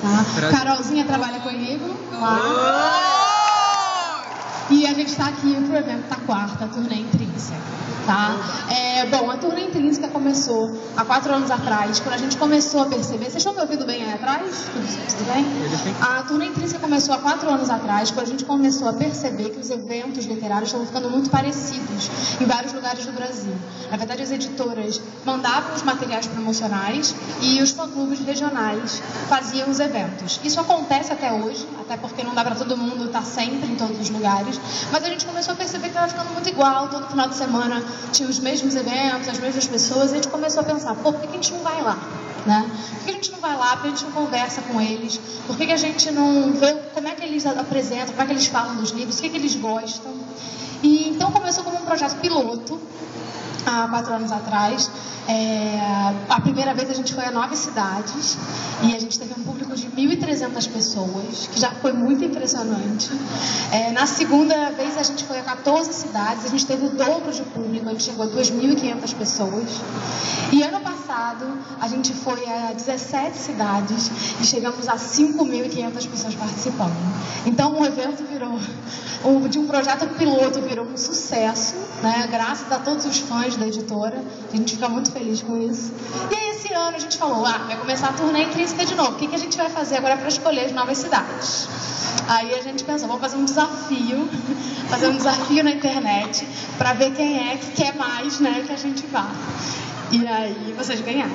Tá? Carolzinha trabalha comigo lá. E a gente está aqui pro evento da quarta, a Turnê Intrínseca, tá? Bom, a Turnê Intrínseca começou há 4 anos atrás, quando a gente começou a perceber... Vocês estão me ouvindo bem aí atrás? Tudo bem? A Turnê Intrínseca começou há 4 anos atrás, quando a gente começou a perceber que os eventos literários estavam ficando muito parecidos em vários lugares do Brasil. Na verdade, as editoras mandavam os materiais promocionais e os fã-clubes regionais faziam os eventos. Isso acontece até hoje, até porque não dá para todo mundo estar sempre em todos os lugares, mas a gente começou a perceber que estava ficando muito igual, todo final de semana tinha os mesmos eventos, as mesmas pessoas, e a gente começou a pensar, pô, por que a gente não vai lá? Né? Por que a gente não vai lá? Por que a gente não conversa com eles? Por que a gente não vê como é que eles apresentam, como é que eles falam dos livros, o que eles gostam? E então começou como um projeto piloto, há 4 anos atrás. A primeira vez a gente foi a 9 cidades e a gente teve um público de 1.300 pessoas, que já foi muito impressionante. Na segunda vez a gente foi a 14 cidades, a gente teve o dobro de público, a gente chegou a 2.500 pessoas. E ano passado a gente foi a 17 cidades e chegamos a 5.500 pessoas participando. Então o evento virou, de um projeto piloto, virou um sucesso, né? Graças a todos os fãs da editora, a gente fica muito feliz com isso. E aí esse ano a gente falou, vai começar a Turnê Intrínseca de novo, o que a gente vai fazer agora para escolher as novas cidades? Aí a gente pensou, vamos fazer um desafio na internet para ver quem é que quer mais, né, que a gente vá. E aí vocês ganharam.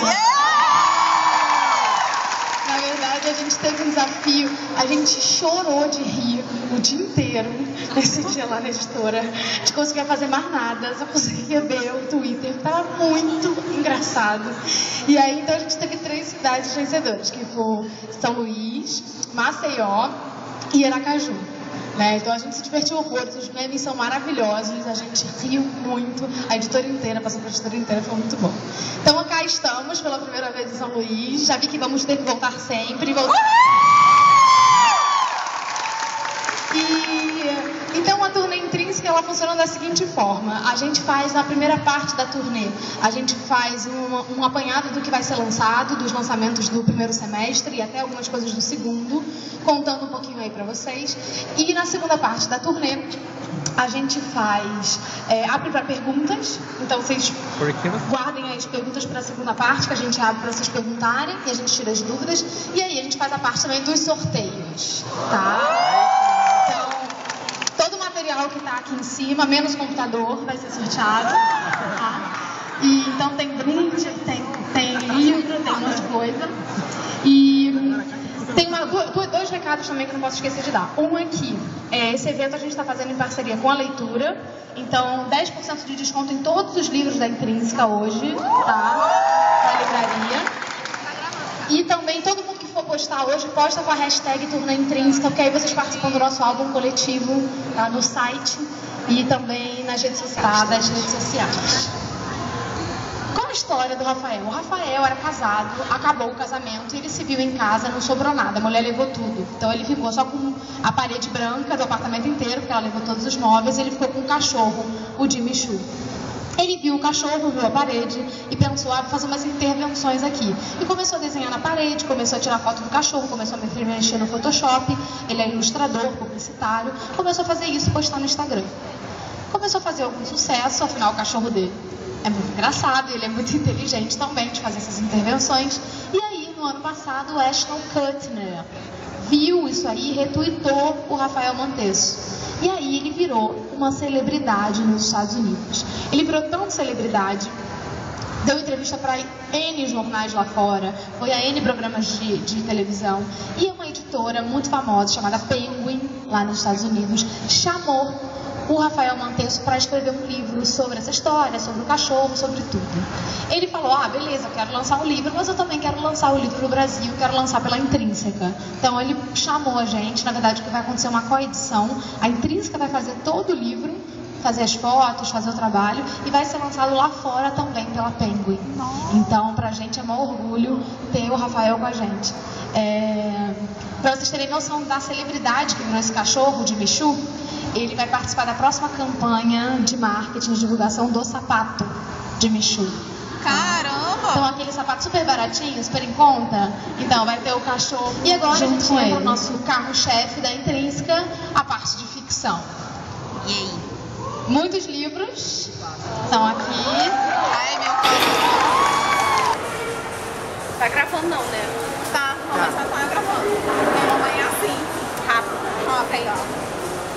Na verdade, a gente teve um desafio, a gente chorou de rir o dia inteiro, nesse dia lá na editora. A gente conseguia fazer mais nada, só conseguia ver o Twitter, estava muito engraçado. E aí, então, a gente teve 3 cidades vencedoras, que foram São Luís, Maceió e Aracaju. Então a gente se divertiu horrores, os memes são maravilhosos, a gente riu muito, a editora inteira, passou para a editora inteira, foi muito bom. Então cá estamos pela primeira vez em São Luís, já vi que vamos ter que voltar sempre. Então a Turnê Intrínseca, ela funciona da seguinte forma: a gente faz na primeira parte da turnê, a gente faz um apanhado do que vai ser lançado, dos lançamentos do primeiro semestre e até algumas coisas do segundo, contando um pouquinho aí pra vocês. E na segunda parte da turnê, a gente faz, abre para perguntas, então vocês guardem aí as perguntas para a segunda parte, que a gente abre para vocês perguntarem e a gente tira as dúvidas. E aí a gente faz a parte também dos sorteios, tá? Todo o material que está aqui em cima, menos o computador, vai ser sorteado. Tá? E, então tem brinde, tem livro, tem um monte de coisa. E tem 2 recados também que eu não posso esquecer de dar. Um aqui, esse evento a gente está fazendo em parceria com a Leitura. Então 10% de desconto em todos os livros da Intrínseca hoje, tá? Na livraria. E também todo mundo que for postar hoje, posta com a hashtag Turnê Intrínseca, porque aí vocês participam do nosso álbum coletivo, tá, no site e também nas redes sociais. Qual a história do Rafael? O Rafael era casado, acabou o casamento e ele se viu em casa, não sobrou nada, a mulher levou tudo. Então ele ficou só com a parede branca do apartamento inteiro, porque ela levou todos os móveis, e ele ficou com um cachorro, o Jimmy Choo. Ele viu o cachorro, viu a parede e pensou, vou fazer umas intervenções aqui. E começou a desenhar na parede, começou a tirar foto do cachorro, começou a mexer no Photoshop, ele é ilustrador, publicitário, começou a fazer isso e postar no Instagram. Começou a fazer algum sucesso, afinal o cachorro dele é muito engraçado, ele é muito inteligente também de fazer essas intervenções. E aí, no ano passado, o Ashton Kutcher viu isso aí e retweetou o Rafael Montesso. E aí ele virou uma celebridade nos Estados Unidos. Ele virou tão celebridade, deu entrevista para N jornais lá fora, foi a N programas de televisão, e uma editora muito famosa chamada Penguin, lá nos Estados Unidos, chamou o Rafael Montesso para escrever um livro sobre essa história, sobre o cachorro, sobre tudo. Ele falou, beleza, eu quero lançar um livro, mas eu também quero lançar o livro no Brasil, quero lançar pela Intrínseca. Então ele chamou a gente, na verdade que vai acontecer uma coedição, a Intrínseca vai fazer todo o livro, fazer as fotos, fazer o trabalho, e vai ser lançado lá fora também pela Penguin. Então pra gente é um orgulho ter o Rafael com a gente. Para vocês terem noção da celebridade que virou esse cachorro, de Michu, ele vai participar da próxima campanha de marketing, de divulgação do sapato de Michu. Caramba! Então aquele sapato super baratinho, super em conta. Então vai ter o cachorro. E agora a gente entra no nosso carro-chefe da Intrínseca, a parte de ficção. E aí? Muitos livros estão aqui. Ai, meu Deus. Tá gravando não, né? Tá, mamãe já tá gravando. Então mamãe é assim, rápido. Coloca aí, ó.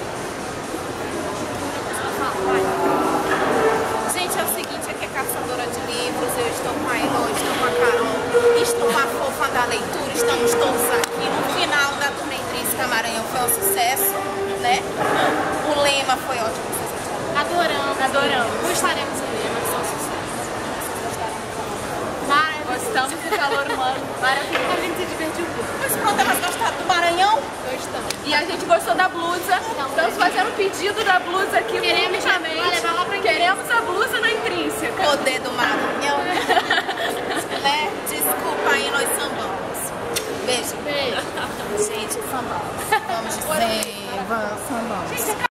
Gente, é o seguinte, aqui é Caçadora de Livros, eu estou com a Elo, estou com a Carol, estou com a fofa da leitura, estamos todos aqui. No final da turnê Intrínseca Maranhão foi um sucesso, né? O lema foi ótimo, vocês gostaram? Adoramos. Gostaremos do lema, que são sucesso. Gostamos do calor humano. Maravilhoso. A gente se divertiu muito. Mas pronto, elas gostaram do Maranhão? Gostamos. E a gente gostou da blusa. Estamos fazendo pedido da blusa aqui. Queremos Queremos a blusa na Intrínseca. Poder do Maranhão. Né? Desculpa aí, nós sambamos. Beijo. Beijo. Gente, sambamos. Vamos dizer, vamos, sambamos.